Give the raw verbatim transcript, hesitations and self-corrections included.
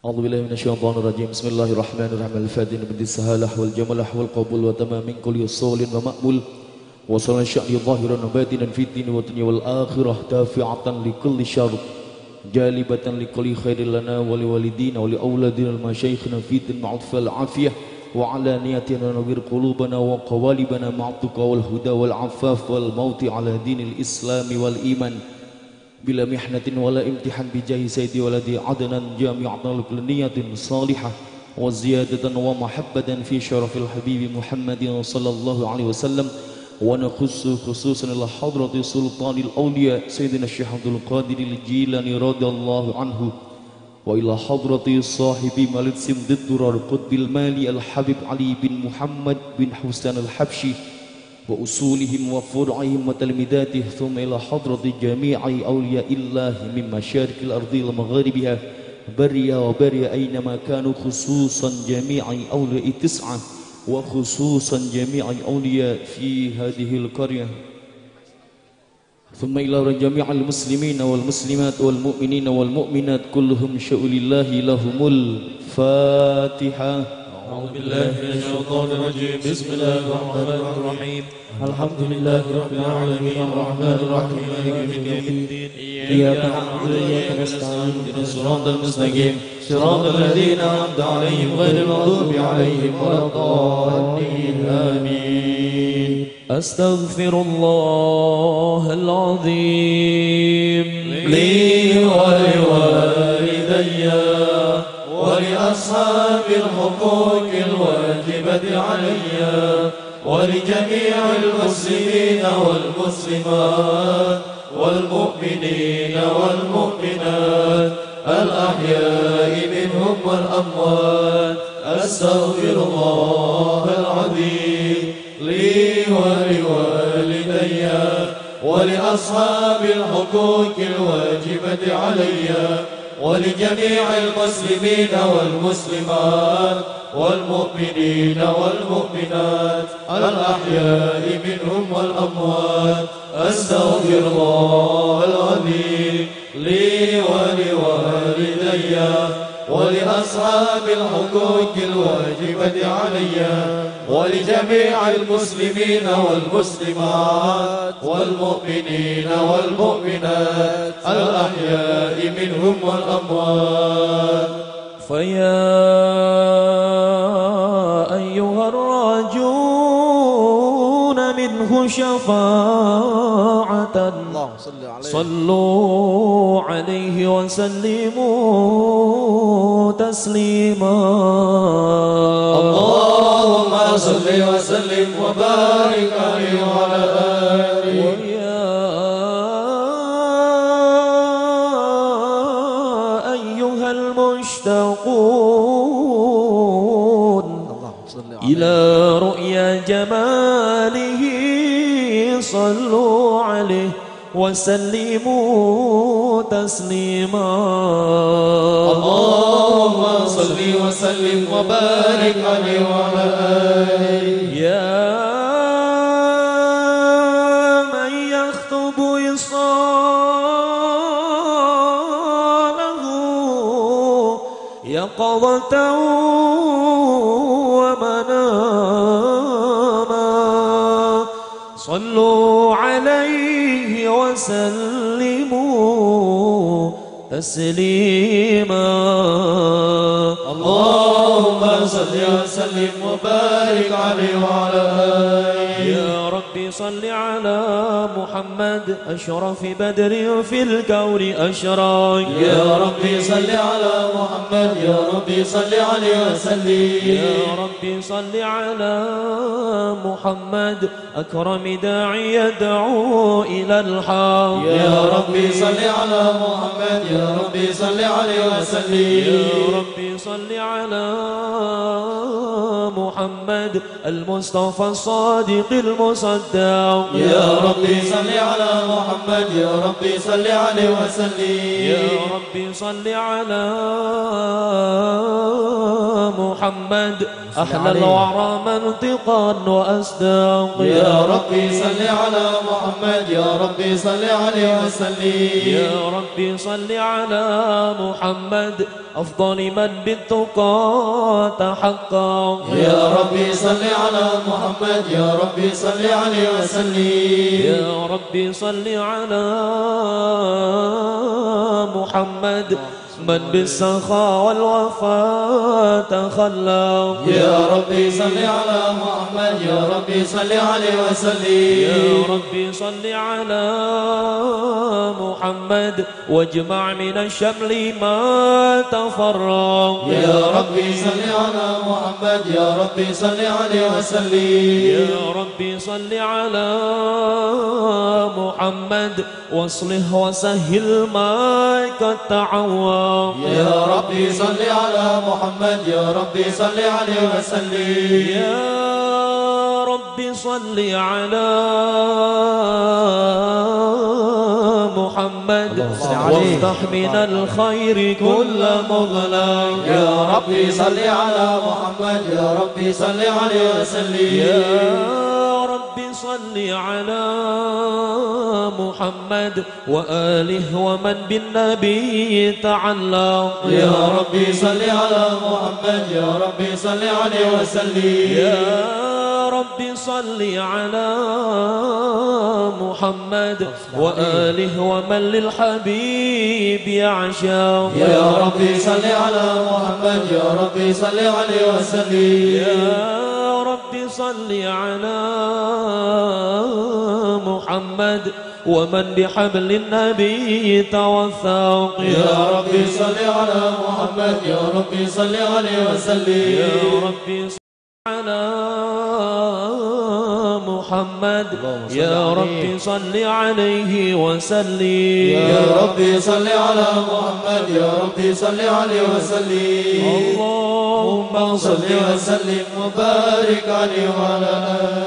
أعوذ بالله من الشيطان الرجيم. بسم الله الرحمن الرحيم. الفاتحة من السهالة والجمال والقبول وتمام من كل صول ومأمول وصل الشأن ظاهرا وباطنا في الدين والدنيا والآخرة دافعة لكل شر جالبة لكل خير لنا ولوالدينا ولأولادنا المشايخنا في الدين مع العافية وعلى نياتنا نوير قلوبنا وقوالبنا مع التقى والهدى والعفاف والموت على دين الإسلام والإيمان بلا محنة ولا امتحان بجاه سيدي ولدي عدنا جامعة لكل نية صالحة وزيادة ومحبة في شرف الحبيب محمد صلى الله عليه وسلم. ونخص خصوصا إلى حضرة سلطان الأولياء سيدنا الشيخ عبد القادر الجيلاني رضي الله عنه، وإلى حضرة صاحب مالك سمد الدرر قطب المالي الحبيب علي بن محمد بن حسين الحبشي وأصولهم وفرعهم وتلميذاته، ثم إلى حضرة جميع أولياء الله من مشارق الأرض ومغاربها بريا وبريا أينما كانوا، خصوصا جميع أولياء تسعة وخصوصا جميع أولياء في هذه القرية، ثم إلى جميع المسلمين والمسلمات والمؤمنين والمؤمنات كلهم شؤل الله لهم الفاتحة. أعوذ بالله من الشيطان الرجيم. بسم الله الرحمن الرحيم. الحمد لله رب العالمين الرحمن الرحيم مالك يوم الدين إياك نعبد وإياك نستعين اهدنا الصراط المستقيم صراط الذين أنعمت عليهم غير المغضوب عليهم ولا الضالين آمين. أستغفر الله العظيم لي ولوالدي ولأصحاب الحقوق الواجبة علي ولجميع المسلمين والمسلمات والمؤمنين والمؤمنات الأحياء منهم والأموات. أستغفر الله العظيم لي ولوالدي ولأصحاب الحقوق الواجبة علي ولجميع المسلمين والمسلمات والمؤمنين والمؤمنات الأحياء منهم والأموات. أستغفر الله العظيم لي ولوالدي ولأصحاب الحقوق الواجبة علي ولجميع المسلمين والمسلمات والمؤمنين والمؤمنات الأحياء منهم والأموات. فيا أيها الراجون منه شفاعة صلوا عليه وسلموا تسليما. اللهم صل وسلم وبارك عليه وعلى آله. ويا أيها المشتاقون إلى رؤيا جماله صلوا عليه وسلموا تسليما. اللهم صل وسلم وبارك عليه وعلى آله. يا من يخطب وصاله يقظة ومناما صلوا عليه وسلموا تسليما. اللهم صل وسلم وبارك عليه وعلى آله. يا ربي صل على محمد أشرف بدر في الكون أشراق. يا ربي صل على محمد يا ربي صل عليه وسلم. يا ربي صل على محمد أكرم داعي يدعو إلى الحق. يا ربي صل على محمد يا ربي صل عليه وسلم. يا ربي صل على محمد المصطفى الصادق المصدق. يا ربي صل على محمد يا ربي صل عليه وسلم. يا ربي صل على محمد أحلى الورى منطقا وأصداق. يا ربي صل على محمد يا ربي صل عليه وسلم. يا ربي صل على محمد أفضل من بالتقى تحقق. يا ربي صل على محمد يا ربي صل عليه وسلم. يا ربي صل على محمد من بالسخاء والوفاء تخلى. يا ربي صل على محمد يا ربي صل عليه وسلم. يا ربي صل على محمد واجمع من الشمل ما تفرق. يا ربي صل على محمد يا ربي صل عليه وسلم. يا ربي صل على محمد واصلح وسهل ما قد تعوى. يا ربي صل على محمد يا ربي صل عليه وسلم. يا ربي صل على محمد وافتح من الخير كل مغلق. يا ربي صل على محمد يا ربي صل عليه وسلم. يا ربي صل على محمد وآله ومن بالنبي تعلق. يا ربي صل على محمد يا ربي صل عليه وسلم. يا ربي صل على محمد وآله ومن للحبيب يعشق. يا ربي صل على محمد يا ربي صل عليه وسلم. يا ربي صل على محمد ومن بحبل النبي توثق. يا ربي صل على محمد يا ربي صل عليه وسلم. يا ربي صل على محمد يا ربي صل عليه وسلم. يا ربي صل على محمد يا ربي صل عليه وسلم. اللهم صل وسلم وبارك عليه وعلى آله.